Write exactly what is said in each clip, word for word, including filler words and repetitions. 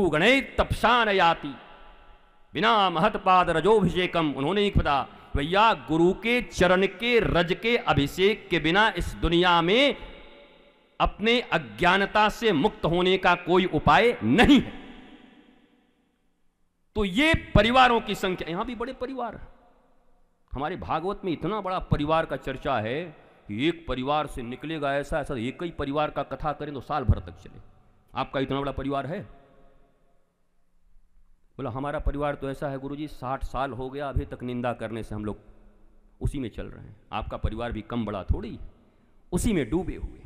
गुरु गणे तपसा न याति बिना महत्पाद रजोभिषेकम। उन्होंने एक पता भैया गुरु के चरण के रज के अभिषेक के बिना इस दुनिया में अपने अज्ञानता से मुक्त होने का कोई उपाय नहीं है। तो ये परिवारों की संख्या, यहां भी बड़े परिवार हैं। हमारे भागवत में इतना बड़ा परिवार का चर्चा है कि एक परिवार से निकलेगा ऐसा ऐसा, एक ही परिवार का कथा करें तो साल भर तक चले। आपका इतना बड़ा परिवार है? बोला हमारा परिवार तो ऐसा है गुरुजी, साठ साल हो गया अभी तक निंदा करने से हम लोग उसी में चल रहे हैं। आपका परिवार भी कम बड़ा थोड़ी है, उसी में डूबे हुए।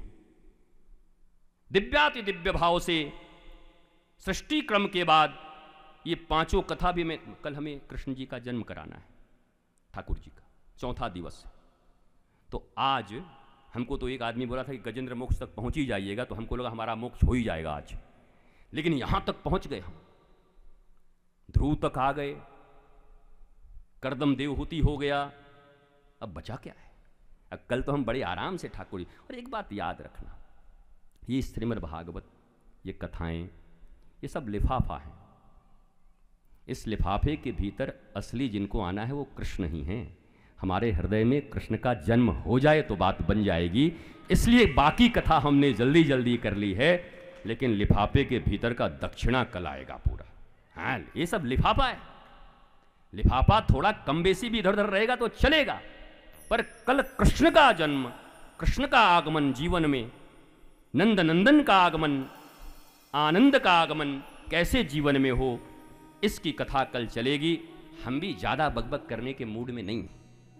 दिव्याति दिव्य भाव से सृष्टि क्रम के बाद ये पांचों कथा भी, में कल हमें कृष्ण जी का जन्म कराना है, ठाकुर जी का चौथा दिवस है। तो आज हमको तो एक आदमी बोला था कि गजेंद्र मोक्ष तक पहुंच ही जाइएगा, तो हमको लगा हमारा मोक्ष हो ही जाएगा आज, लेकिन यहां तक पहुंच गए हम, ध्रुव तक आ गए, करदम देवहूति हो गया, अब बचा क्या है? अब कल तो हम बड़े आराम से ठाकुर जी। और एक बात याद रखना, ये श्रीमद् भागवत, ये कथाएं, ये सब लिफाफा है। इस लिफाफे के भीतर असली जिनको आना है वो कृष्ण ही हैं। हमारे हृदय में कृष्ण का जन्म हो जाए तो बात बन जाएगी, इसलिए बाकी कथा हमने जल्दी जल्दी कर ली है, लेकिन लिफाफे के भीतर का दक्षिणा कल आएगा पूरा। हाँ, ये सब लिफाफा है। लिफाफा थोड़ा कम बेसी भी इधर उधर रहेगा तो चलेगा, पर कल कृष्ण का जन्म, कृष्ण का आगमन जीवन में, नंद नंदन का आगमन, आनंद का आगमन कैसे जीवन में हो, इसकी कथा कल चलेगी। हम भी ज्यादा बकबक करने के मूड में नहीं।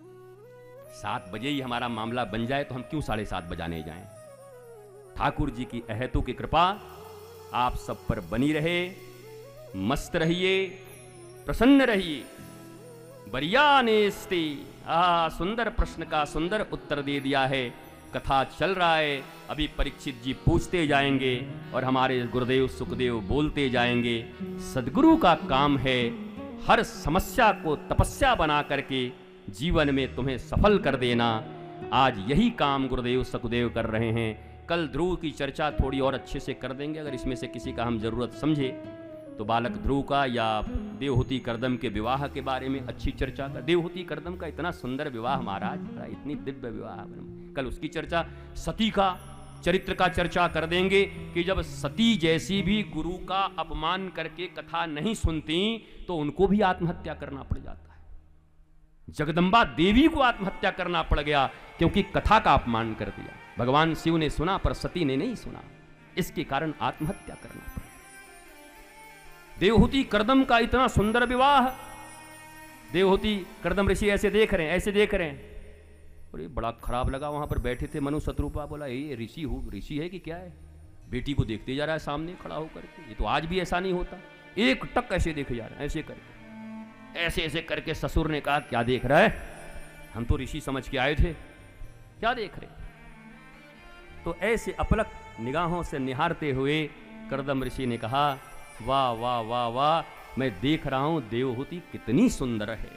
सात बजे ही हमारा मामला बन जाए तो हम क्यों साढ़े सात बजाने जाएं। ठाकुर जी की अहेतु की कृपा आप सब पर बनी रहे। मस्त रहिए, प्रसन्न रहिए। बरिया नेस्ते, आ सुंदर प्रश्न का सुंदर उत्तर दे दिया है। कथा चल रहा है, अभी परीक्षित जी पूछते जाएंगे और हमारे गुरुदेव सुखदेव बोलते जाएंगे। सदगुरु का काम है हर समस्या को तपस्या बना करके जीवन में तुम्हें सफल कर देना। आज यही काम गुरुदेव सुखदेव कर रहे हैं। कल ध्रुव की चर्चा थोड़ी और अच्छे से कर देंगे, अगर इसमें से किसी का हम जरूरत समझे तो बालक ध्रुव का या देवहूति करदम के विवाह के बारे में अच्छी चर्चा कर। देवहूति करदम का इतना सुंदर विवाह महाराज, इतनी दिव्य विवाह, कल उसकी चर्चा। सती का चरित्र का चर्चा कर देंगे कि जब सती जैसी भी गुरु का अपमान करके कथा नहीं सुनती तो उनको भी आत्महत्या करना पड़ जाता है। जगदम्बा देवी को आत्महत्या करना पड़ गया क्योंकि कथा का अपमान कर दिया। भगवान शिव ने सुना पर सती ने नहीं सुना, इसके कारण आत्महत्या करना पड़ा। देवहूति करदम का इतना सुंदर विवाह, देवहूति करदम ऋषि ऐसे देख रहे हैं, ऐसे देख रहे हैं, और ये बड़ा खराब लगा। वहां पर बैठे थे मनु शत्रुपा, बोला ये ऋषि हो, ऋषि है कि क्या है? बेटी को देखते जा रहा है सामने खड़ा होकर के। ये तो आज भी ऐसा नहीं होता, एक टक ऐसे देखे जा रहे हैं, ऐसे करके, ऐसे ऐसे करके। ससुर ने कहा क्या देख रहा है? हम तो ऋषि समझ के आए थे, क्या देख रहे? तो ऐसे अपलक निगाहों से निहारते हुए करदम ऋषि ने कहा वाह वाह वाह वाह, मैं देख रहा हूं देवहूति कितनी सुंदर है।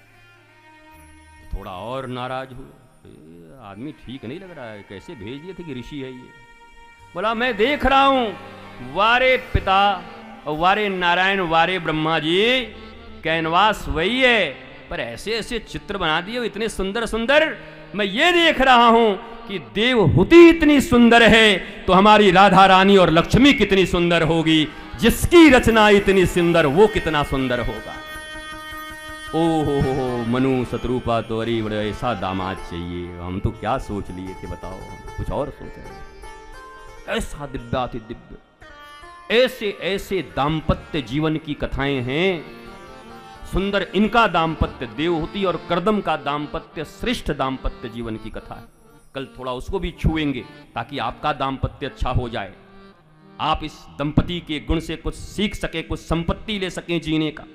थोड़ा और नाराज हुए, आदमी ठीक नहीं लग रहा है, कैसे भेज दिए थे कि ऋषि है ये। बोला मैं देख रहा हूं वारे पिता वारे नारायण वारे ब्रह्मा जी, कैनवास वही है, पर ऐसे ऐसे चित्र बना दिए इतने सुंदर सुंदर। मैं ये देख रहा हूं कि देवहूति इतनी सुंदर है तो हमारी राधा रानी और लक्ष्मी कितनी सुंदर होगी। जिसकी रचना इतनी सुंदर वो कितना सुंदर होगा। ओ हो हो हो मनु शत्रुपा तो अरे बड़े ऐसा दामाद चाहिए। हम तो क्या सोच लिए थे बताओ, कुछ और सोच रहे। ऐसा दिव्याति दिव्य, ऐसे ऐसे दाम्पत्य जीवन की कथाएं हैं सुंदर। इनका दाम्पत्य, देवहूति और करदम का दाम्पत्य श्रेष्ठ दाम्पत्य जीवन की कथा है। कल थोड़ा उसको भी छुएंगे ताकि आपका दाम्पत्य अच्छा हो जाए, आप इस दंपति के गुण से कुछ सीख सके, कुछ संपत्ति ले सकें जीने का।